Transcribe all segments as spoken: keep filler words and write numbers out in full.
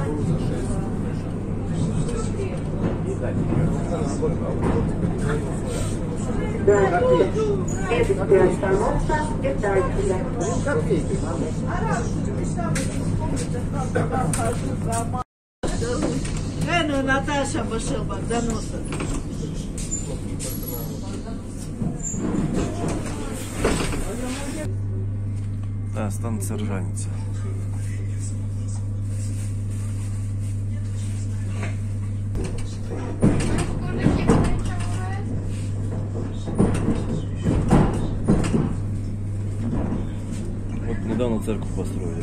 Следующая остановка – Детальная. Ну, Наташа Башилба, доноса. Да, станция Ржаница. Вот недавно церковь построили.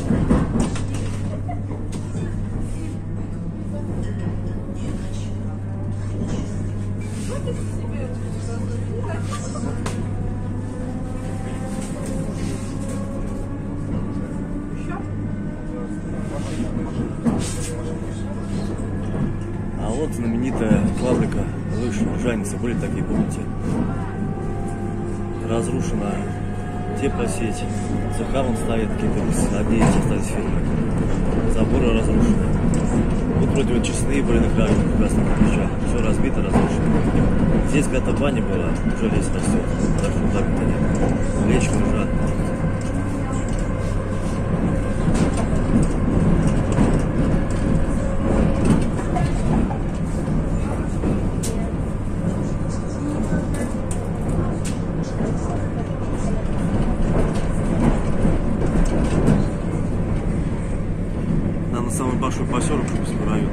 А вот знаменитая фабрика лыж Ржаница, были такие, помните? Разрушена теплосеть, цеха вон стоят какие-то, одни эти остались фирмы, заборы разрушены. Вот вроде вот честные были на краю красных кирпичах, все разбито, разрушено. Здесь когда-то баня была, уже лес растет, даже фундамента нет, речка уже. Самый большой поселок Шубинского района.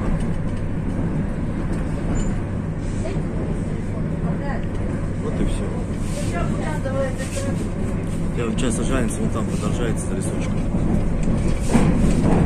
Вот и все. Я вот часто Ржаница, вон там продолжается за лесочком.